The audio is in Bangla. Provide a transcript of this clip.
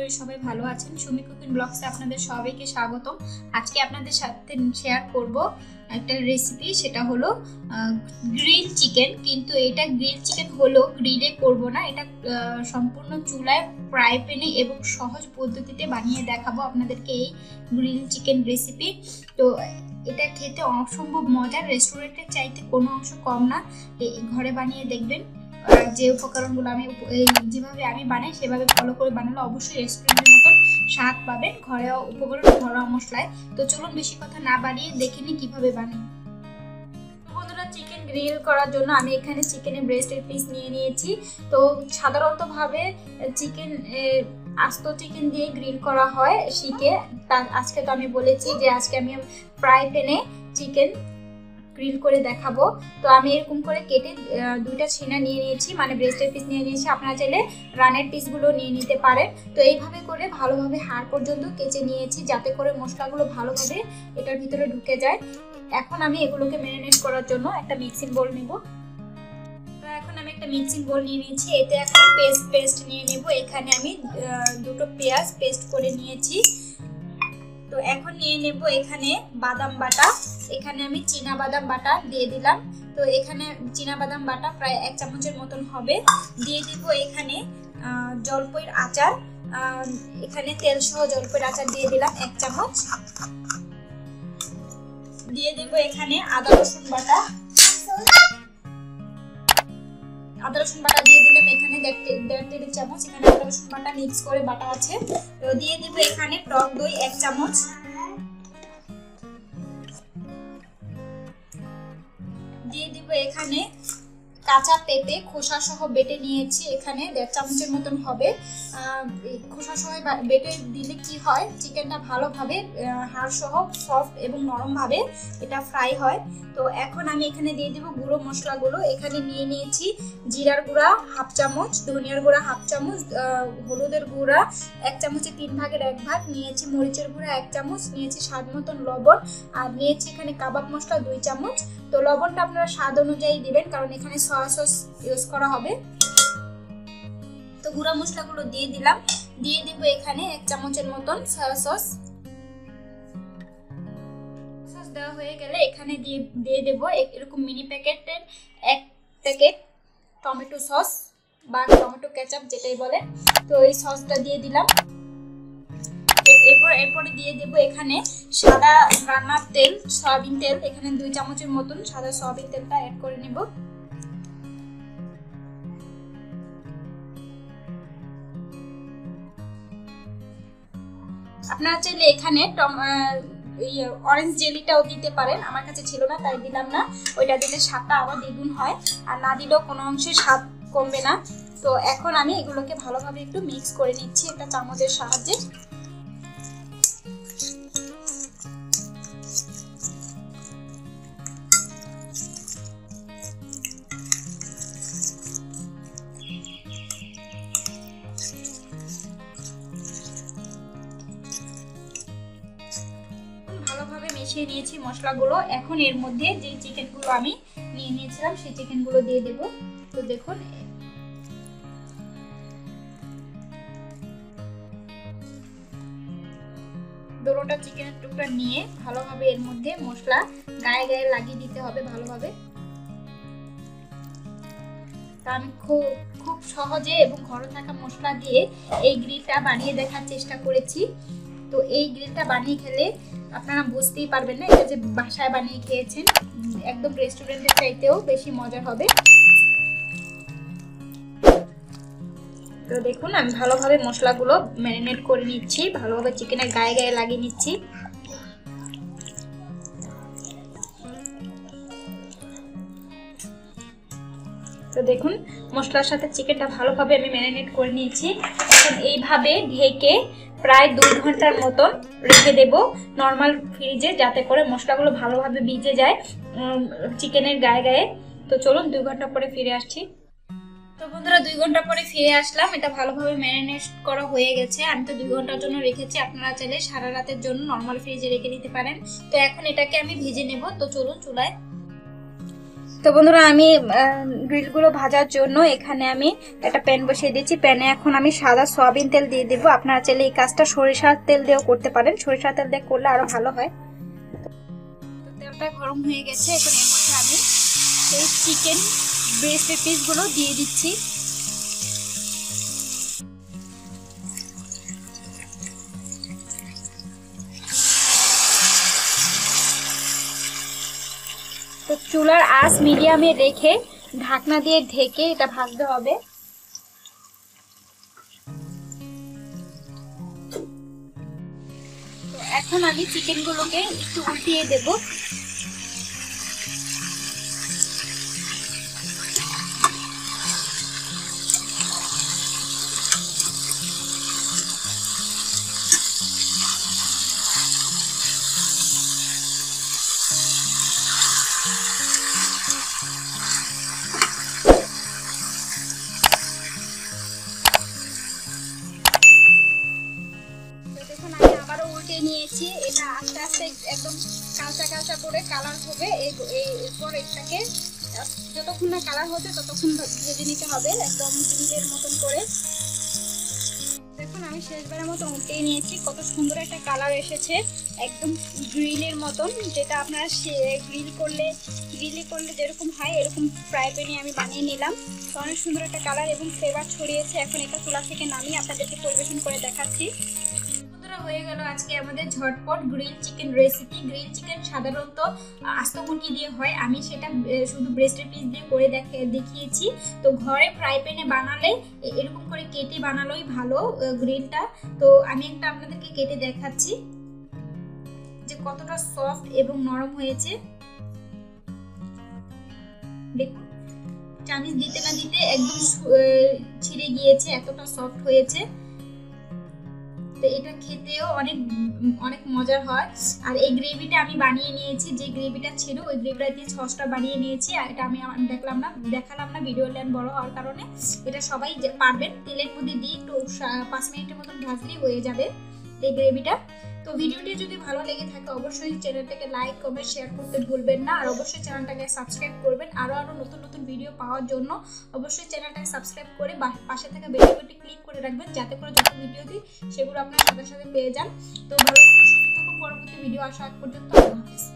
করি সবাই ভালো আছেন। সুমি কুকিং ব্লগসে আপনাদের সবাইকে স্বাগতম। আজকে আপনাদের সাথে শেয়ার করব একটা রেসিপি, সেটা হলো গ্রিল চিকেন। কিন্তু এটা গ্রিল চিকেন হলো গ্রিলে করব না, এটা সম্পূর্ণ চুলায় ফ্রাই প্যানে এবং সহজ পদ্ধতিতে বানিয়ে দেখাবো আপনাদেরকে এই গ্রিল চিকেন রেসিপি। তো এটা খেতে অসম্ভব মজার, রেস্টুরেন্টের চাইতে কোনো অংশ কম না। ঘরে বানিয়ে দেখবেন, যে উপকরণগুলো আমি যেভাবে আমি বানাই সেভাবে ফলো করে বানালে অবশ্যই রেস্টুরেন্টের মতন স্বাদ পাবেন, ঘরোয়া উপকরণ ঘরোয়া মশলায়। তো চলুন বেশি কথা না বাড়িয়ে দেখে নিই কিভাবে বানাই। বন্ধুরা, চিকেন গ্রিল করার জন্য আমি এখানে চিকেনের ব্রেস্টের পিস নিয়ে নিয়েছি। তো সাধারণতভাবে চিকেন আস্ত চিকেন দিয়ে গ্রিল করা হয় শিখে। আজকে তো আমি বলেছি যে আজকে আমি ফ্রাই প্যানে চিকেন গ্রিল করে দেখাবো। তো আমি এরকম করে কেটে দুইটা ছিনা নিয়ে নিয়েছি, মানে ব্রেস্টের পিস নিয়ে নিয়েছি। আপনারা চাইলে রানের পিসগুলো নিয়ে নিতে পারেন। তো এইভাবে করে ভালোভাবে হাড় পর্যন্ত কেচে নিয়েছি, যাতে করে মশলাগুলো ভালোভাবে এটার ভিতরে ঢুকে যায়। এখন আমি এগুলোকে ম্যারিনেট করার জন্য একটা মিক্সিং বোল নেব। তো এখন আমি একটা মিক্সিং বোল নিয়ে নিয়েছি, এতে এখন পেস্ট নিয়ে নেব। এখানে আমি দুটো পেঁয়াজ পেস্ট করে নিয়েছি। তো এখন নিয়ে নেব এখানে বাদাম বাটা। এখানে আমি চীনা বাদাম বাটা দিয়ে দিলাম। তো এখানে চীনা বাদাম বাটা প্রায় 1 চামচের মতন হবে। দিয়ে দিব এখানে জলপাইয়ের আচার, এখানে তেল সহ জলপাইয়ের আচার দিয়ে দিলাম 1 চামচ। দিয়ে দিব এখানে আদা রসুন বাটা দিয়ে দিলাম এখানে 1.5 টেবিল চামচ। এখানে আদা রসুন বাটা মিক্স করে বাটা আছে। তো দিয়ে দিব এখানে টক দই 1 চামচ। দিয়ে দিব এখানে কাঁচা পেঁপে খোসা সহ বেটে নিয়েছি, এখানে 1.5 চামচের মতন হবে। খোসা সহ বেটে দিলে কি হয়, চিকেনটা ভালোভাবে হাড় সহ সফট এবং নরমভাবে এটা ফ্রাই হয়। তো এখন আমি এখানে দিয়ে দিব গুঁড়ো মশলাগুলো। এখানে নিয়ে নিয়েছি জিরার গুঁড়া 1/2 চামচ, ধনিয়ার গুঁড়া 1/2 চামচ, হলুদের গুঁড়া 1 চামচের 3 ভাগের 1 ভাগ নিয়েছি, মরিচের গুঁড়া 1 চামচ নিয়েছি, স্বাদ মতন লবণ, আর নিয়েছি এখানে কাবাব মশলা 2 চামচ। তো লবণটা আপনারা স্বাদ অনুযায়ী দিবেন, কারণ এখানে সয়া সস ইউজ করা হবে। তো গুঁড়া মশলাগুলো দিয়ে দিলাম। দিয়ে দিব এখানে 1 চামচের মতন সয়া সস। সস দেওয়া হয়ে গেলে এখানে দিয়ে দেব এরকম মিনি প্যাকেটের 1 প্যাকেট টমেটো সস বা টমেটো কেচাপ যেটাই বলে। তো এই সসটা দিয়ে দিলাম। এরপরে দিয়ে দেব এখানে সাদা রান্নার তেল, সয়াবিন তেল, এখানে 2 চামচের মতন সাদা সয়াবিন তেলটা অ্যাড করে নেব। আপনারা চাইলে এখানে অরেঞ্জ জেলিটাও দিতে পারেন, আমার কাছে ছিল না তাই দিলাম না। ওইটা দিলে স্বাদটা আবার দ্বিগুণ হয়, আর না দিলেও কোনো অংশে স্বাদ কমবে না। তো এখন আমি এগুলোকে ভালোভাবে একটু মিক্স করে নিচ্ছি একটা চামচের সাহায্যে। ভালোভাবে মিশিয়ে নিয়েছি মশলাগুলো। এখন এর মধ্যে যে চিকেনগুলো আমি নিয়ে নিয়েছিলাম সেই চিকেনগুলো দিয়ে দেব। তো দেখুন, দুটোটা চিকেনের টুকরা নিয়ে ভালোভাবে এর মধ্যে মশলা গায়ে গায়ে লাগিয়ে দিতে হবে ভালোভাবে। তা আমি খুব সহজে এবং ঘরে থাকা মশলা দিয়ে এই গ্রিলটা বানিয়ে দেখার চেষ্টা করেছি। তো এই গ্রিলটা বানিয়ে খেলে আপনারা বুঝতেই পারবেন না এটা যে বাসায় বানিয়ে খেয়েছেন, একদম রেস্টুরেন্টের চাইতেও বেশি মজা হবে। তো দেখুন, আমি ভালোভাবে মশলাগুলো ম্যারিনেট করে নিচ্ছি, ভালোভাবে চিকেনের গায়ে গায়ে লাগিয়ে নিচ্ছি। তো দেখুন, মশলার সাথে চিকেনটা ভালোভাবে আমি ম্যারিনেট করে নিয়েছি। এখন এইভাবে ঢেকে প্রায় 2 ঘন্টার মতন রেখে দেব নর্মাল ফ্রিজে, যাতে করে মশলাগুলো ভালোভাবে ভিজে যায় চিকেনের গায়ে গায়ে। তো চলুন 2 ঘন্টা পরে ফিরে আসছি। তো বন্ধুরা, 2 ঘন্টা পরে ফিরে আসলাম। এটা ভালোভাবে ম্যারিনেট করা হয়ে গেছে। আমি তো 2 ঘন্টার জন্য রেখেছি, আপনারা চাইলে সারা রাতের জন্য নর্মাল ফ্রিজে রেখে দিতে পারেন। তো এখন এটাকে আমি ভেজে নেব। তো চলুন চুলায়। তো বন্ধুরা আমি গ্রিলগুলো ভাজার জন্য এখানে আমি একটা প্যান বসিয়ে দিয়েছি। প্যানে এখন আমি সাদা সয়াবিন তেল দিয়ে দেবো। আপনারা চাইলে এই কাজটা সরিষার তেল দিয়েও করতে পারেন, সরিষার তেল দিয়ে করলে আরো ভালো হয়। তো তেলটা গরম হয়ে গেছে, এখন এর মধ্যে আমি এই চিকেন ব্রেস্টের পিসগুলো দিয়ে দিচ্ছি। তো চুলার আঁচ মিডিয়ামে রেখে ঢাকনা দিয়ে ঢেকে এটা ভাজতে হবে। তো এখন আমি চিকেনগুলোকে একটু উল্টিয়ে দেব। নিয়েছি এটা আস্তে আস্তে একদম কাঁচা কাঁচা করে কালার হবে। এরপর এটাকে যতক্ষণ না কালার হচ্ছে ততক্ষণ ভেজে নিতে হবে একদম গ্রিলের মতন করে। দেখুন আমি শেষবারের মতো উল্টে নিয়েছি, কত সুন্দর একটা কালার এসেছে একদম গ্রিলের মতন, যেটা আপনারা গ্রিল করলে যেরকম হয় এরকম ফ্রাই প্যানে আমি বানিয়ে নিলাম। তো অনেক সুন্দর একটা কালার এবং ফ্লেভার ছড়িয়েছে। এখন এটা চুলা থেকে নামিয়ে আপনাদেরকে পরিবেশন করে দেখাচ্ছি। হয়ে গেল আজকে আমাদের ঝটপট grill chicken recipe. Grill chicken সাধারণত আস্ত মুরগি দিয়ে হয়, আমি সেটা শুধু ব্রেস্টের পিস দিয়ে করে দেখিয়েছি। তো ঘরে ফ্রাই প্যানে বানালে এরকম করে কেটে বানালেই ভালো গ্রিলটা। তো আমি একটা আপনাদেরকে কেটে দেখাচ্ছি যে কতটা সফট এবং নরম হয়েছে। দেখুন চামিচ দিতে না দিতে একদম ছিঁড়ে গিয়েছে, এতটা সফট হয়েছে। তো এটা খেতেও অনেক মজার হয়। আর এই গ্রেভিটা আমি বানিয়ে নিয়েছি, যে গ্রেভিটা ছিল ওই গ্রেভিটা দিয়ে সসটা বানিয়ে নিয়েছি। আর এটা আমি দেখালাম না ভিডিও লেন বড় হওয়ার কারণে। এটা সবাই পারবেন, তেলের মধ্যে দিয়ে একটু 5 মিনিটের মতন ভাজলেই হয়ে যাবে এই গ্রেভিটা। তো ভিডিওটি যদি ভালো লেগে থাকে অবশ্যই চ্যানেলটাকে লাইক কমেন্ট শেয়ার করতে ভুলবেন না। আর অবশ্যই চ্যানেলটাকে সাবস্ক্রাইব করবেন। আরো নতুন ভিডিও পাওয়ার জন্য অবশ্যই চ্যানেলটাকে সাবস্ক্রাইব করে পাশে থাকা বেল আইকনটি ক্লিক করে রাখবেন, যাতে করে যত ভিডিও দিই সেগুলো আপনার সাথে সাথে পেয়ে যান। তো ভালো থাকুন, সুস্থ থাকুন, পরবর্তী ভিডিও আসা আগ পর্যন্ত আল্লাহ হাফেজ।